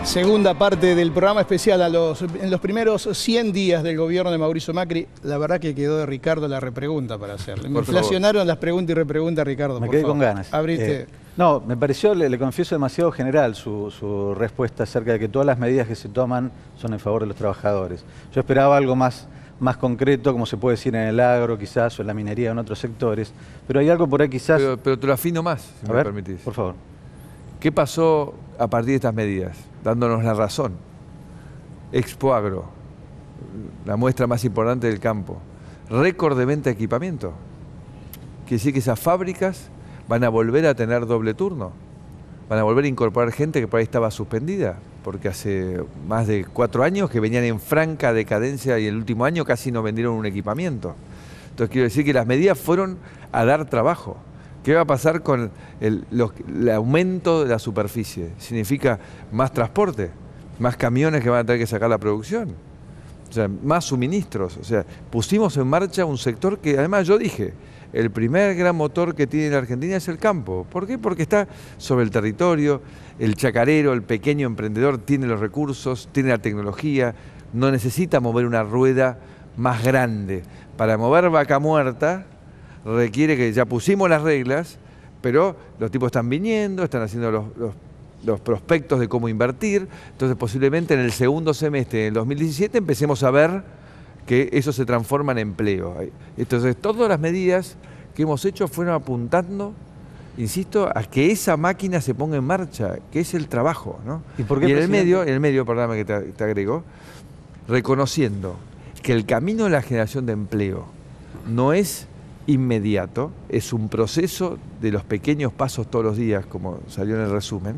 Segunda parte del programa especial en los primeros 100 días del gobierno de Mauricio Macri. La verdad que quedó de Ricardo la repregunta para hacerle. Me inflacionaron las preguntas y repreguntas, Ricardo. Me quedé con ganas. Abriste. No, me pareció, le confieso, demasiado general su respuesta acerca de que todas las medidas que se toman son en favor de los trabajadores. Yo esperaba algo más concreto, como se puede decir en el agro quizás, o en la minería o en otros sectores. Pero hay algo por ahí quizás... Pero te lo afino más, si me permitís. Por favor. ¿Qué pasó a partir de estas medidas? Dándonos la razón. Expo Agro, la muestra más importante del campo. Récord de venta de equipamiento. Quiere decir que esas fábricas van a volver a tener doble turno. Van a volver a incorporar gente que por ahí estaba suspendida, porque hace más de 4 años que venían en franca decadencia y el último año casi no vendieron un equipamiento. Entonces quiero decir que las medidas fueron a dar trabajo. ¿Qué va a pasar con el aumento de la superficie? Significa más transporte, más camiones que van a tener que sacar la producción, o sea, más suministros. O sea, pusimos en marcha un sector que además yo dije, el primer gran motor que tiene la Argentina es el campo. ¿Por qué? Porque está sobre el territorio, el chacarero, el pequeño emprendedor tiene los recursos, tiene la tecnología, no necesita mover una rueda más grande. Para mover vaca muerta requiere que ya pusimos las reglas, pero los tipos están viniendo, están haciendo los prospectos de cómo invertir, entonces posiblemente en el segundo semestre del 2017 empecemos a ver que eso se transforma en empleo. Entonces todas las medidas que hemos hecho fueron apuntando, insisto, a que esa máquina se ponga en marcha, que es el trabajo, ¿no? ¿Y por qué, en el medio, perdóname que te agrego, reconociendo que el camino de la generación de empleo no es inmediato, es un proceso de los pequeños pasos todos los días, como salió en el resumen.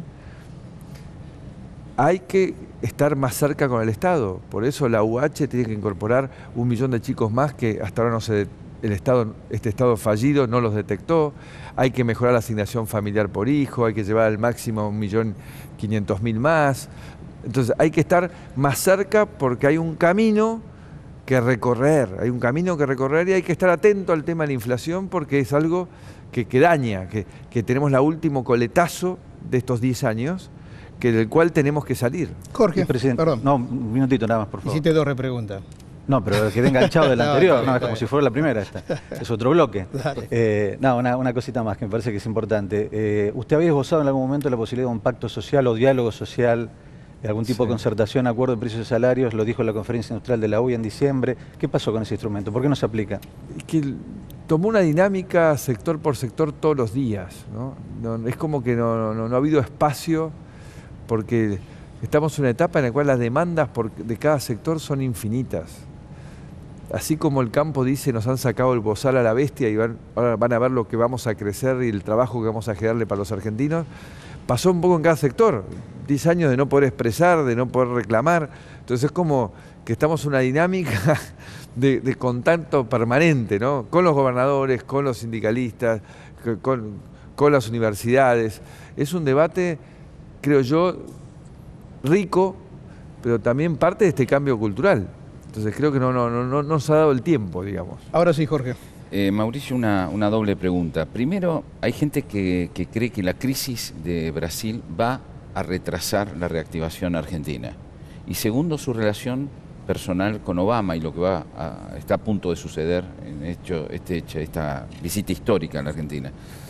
Hay que estar más cerca con el Estado, por eso la UH tiene que incorporar 1 millón de chicos más que hasta ahora no se, este Estado fallido no los detectó. Hay que mejorar la asignación familiar por hijo, hay que llevar al máximo 1.500.000 más. Entonces hay que estar más cerca porque hay un camino que recorrer, y hay que estar atento al tema de la inflación porque es algo que daña, que tenemos el último coletazo de estos 10 años, del cual tenemos que salir. Jorge, presidente, perdón. No, un minutito nada más, por favor. Hiciste 2 repreguntas. No, pero quedé enganchado del anterior, no, es como si fuera la primera esta. Es otro bloque. Una cosita más que me parece que es importante. ¿Usted había esbozado en algún momento la posibilidad de un pacto social o diálogo social, algún tipo de concertación, acuerdo de precios y salarios? Lo dijo en la conferencia industrial de la UI en diciembre. ¿Qué pasó con ese instrumento? ¿Por qué no se aplica? Es que tomó una dinámica sector por sector todos los días, ¿no? Es como que no ha habido espacio porque estamos en una etapa en la cual las demandas de cada sector son infinitas. Así como el campo dice, nos han sacado el bozal a la bestia y ahora van a ver lo que vamos a crecer y el trabajo que vamos a generarle para los argentinos, pasó un poco en cada sector. 10 años de no poder expresar, de no poder reclamar. Entonces es como que estamos en una dinámica de contacto permanente, ¿no? Con los gobernadores, con los sindicalistas, con las universidades. Es un debate, creo yo, rico, pero también parte de este cambio cultural. Entonces creo que no nos ha dado el tiempo, digamos. Ahora sí, Jorge. Mauricio, una doble pregunta. Primero, hay gente que cree que la crisis de Brasil va a retrasar la reactivación argentina. Y segundo, su relación personal con Obama y lo que está a punto de suceder en esta visita histórica en la Argentina.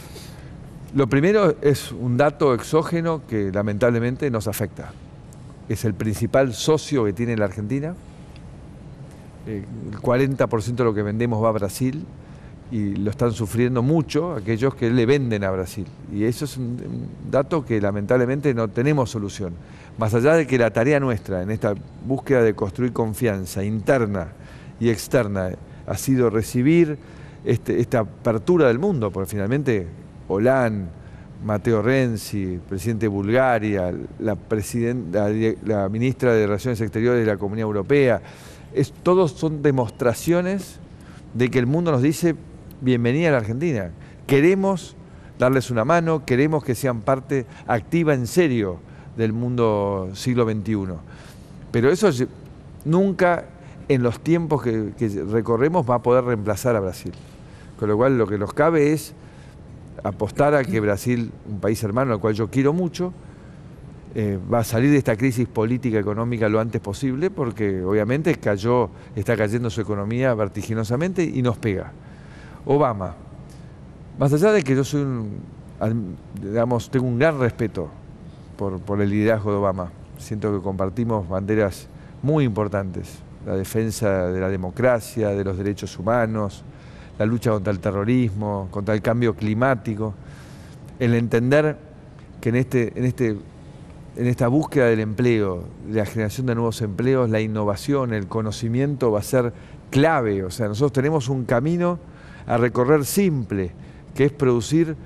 Lo primero es un dato exógeno que lamentablemente nos afecta. Es el principal socio que tiene la Argentina. El 40% de lo que vendemos va a Brasil y lo están sufriendo mucho aquellos que le venden a Brasil. Y eso es un dato que lamentablemente no tenemos solución. Más allá de que la tarea nuestra en esta búsqueda de construir confianza interna y externa ha sido recibir esta apertura del mundo, porque finalmente Hollande, Matteo Renzi, presidente de Bulgaria, la ministra de Relaciones Exteriores de la Comunidad Europea, todos son demostraciones de que el mundo nos dice bienvenida a la Argentina. Queremos darles una mano, queremos que sean parte activa en serio del mundo siglo XXI. Pero eso nunca en los tiempos que recorremos va a poder reemplazar a Brasil. Con lo cual lo que nos cabe es apostar a que Brasil, un país hermano al cual yo quiero mucho, va a salir de esta crisis política económica lo antes posible, porque obviamente está cayendo su economía vertiginosamente y nos pega. Obama, más allá de que yo soy tengo un gran respeto por el liderazgo de Obama, siento que compartimos banderas muy importantes, la defensa de la democracia, de los derechos humanos, la lucha contra el terrorismo, contra el cambio climático, el entender que en esta búsqueda del empleo, de la generación de nuevos empleos, la innovación, el conocimiento va a ser clave. O sea, nosotros tenemos un camino a recorrer simple, que es producir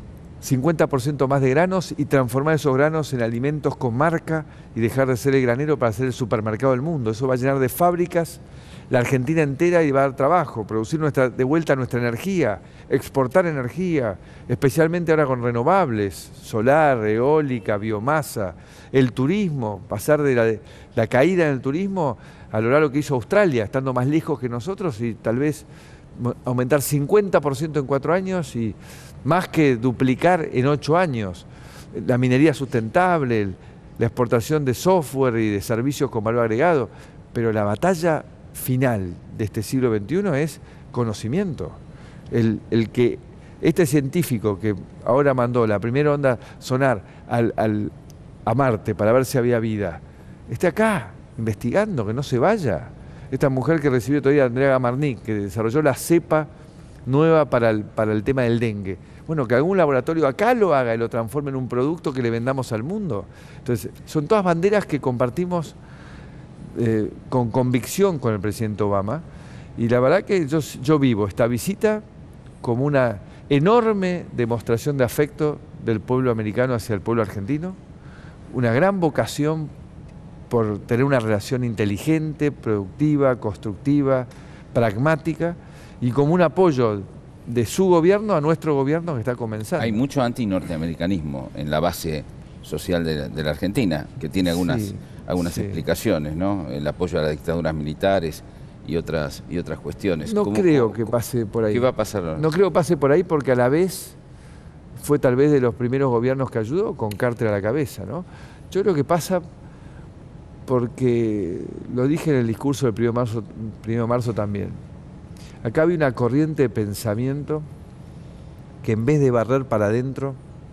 50% más de granos y transformar esos granos en alimentos con marca y dejar de ser el granero para ser el supermercado del mundo. Eso va a llenar de fábricas la Argentina entera y va a dar trabajo, producir de vuelta nuestra energía, exportar energía, especialmente ahora con renovables, solar, eólica, biomasa, el turismo, pasar de la caída en el turismo a lograr lo que hizo Australia, estando más lejos que nosotros y tal vez aumentar 50% en 4 años y más que duplicar en 8 años. La minería sustentable, la exportación de software y de servicios con valor agregado, pero la batalla final de este siglo XXI es conocimiento. El que este científico que ahora mandó la primera onda sonar a Marte para ver si había vida, esté acá investigando, que no se vaya. Esta mujer que recibió todavía Andrea Gamarnik, que desarrolló la cepa nueva para el tema del dengue. Bueno, que algún laboratorio acá lo haga y lo transforme en un producto que le vendamos al mundo. Entonces, son todas banderas que compartimos con convicción con el presidente Obama, y la verdad que yo vivo esta visita como una enorme demostración de afecto del pueblo americano hacia el pueblo argentino, una gran vocación por tener una relación inteligente, productiva, constructiva, pragmática, y como un apoyo de su gobierno a nuestro gobierno que está comenzando. Hay mucho anti-norteamericanismo en la base social de la Argentina, que tiene algunas explicaciones, ¿no? El apoyo a las dictaduras militares y otras cuestiones. No creo que pase por ahí. ¿Qué va a pasar? No creo que pase por ahí porque a la vez fue tal vez de los primeros gobiernos que ayudó con Carter a la cabeza, ¿no? Yo creo que pasa porque, lo dije en el discurso del 1 de marzo también, acá había una corriente de pensamiento que en vez de barrer para adentro,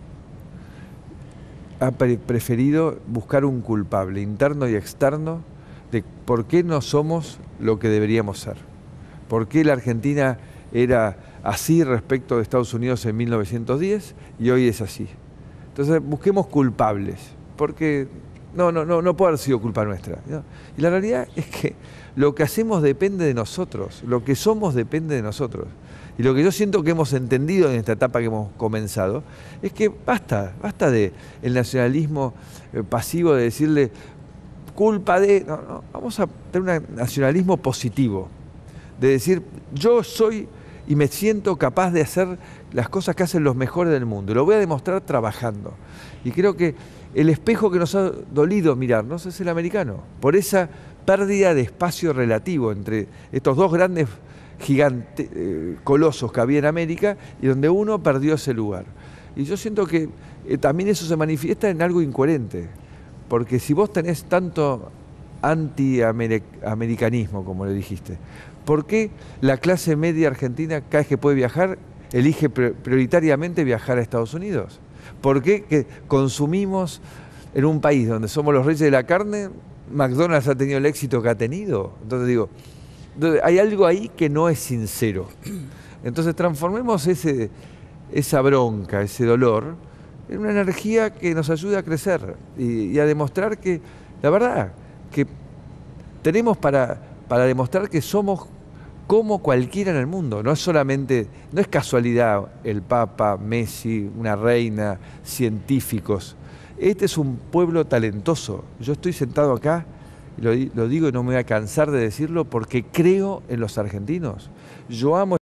ha preferido buscar un culpable interno y externo de por qué no somos lo que deberíamos ser. ¿Por qué la Argentina era así respecto de Estados Unidos en 1910 y hoy es así? Entonces busquemos culpables, porque no puede haber sido culpa nuestra, ¿no? Y la realidad es que lo que hacemos depende de nosotros, lo que somos depende de nosotros. Y lo que yo siento que hemos entendido en esta etapa que hemos comenzado es que basta de el nacionalismo pasivo, de decirle culpa de... No, vamos a tener un nacionalismo positivo, de decir yo soy y me siento capaz de hacer las cosas que hacen los mejores del mundo. Y lo voy a demostrar trabajando. Y creo que el espejo que nos ha dolido mirarnos es el americano, por esa pérdida de espacio relativo entre estos dos grandes gigantes, colosos que había en América, y donde uno perdió ese lugar. Y yo siento que también eso se manifiesta en algo incoherente, porque si vos tenés tanto anti-americanismo, como le dijiste, ¿por qué la clase media argentina, cada vez que puede viajar, elige prioritariamente viajar a Estados Unidos? ¿Por qué que consumimos en un país donde somos los reyes de la carne, McDonald's ha tenido el éxito que ha tenido? Entonces digo, hay algo ahí que no es sincero. Entonces transformemos esa bronca, ese dolor, en una energía que nos ayude a crecer y a demostrar que, la verdad, que tenemos para demostrar que somos como cualquiera en el mundo. No es casualidad el Papa, Messi, una reina, científicos. Este es un pueblo talentoso. Yo estoy sentado acá, y lo digo y no me voy a cansar de decirlo, porque creo en los argentinos. Yo amo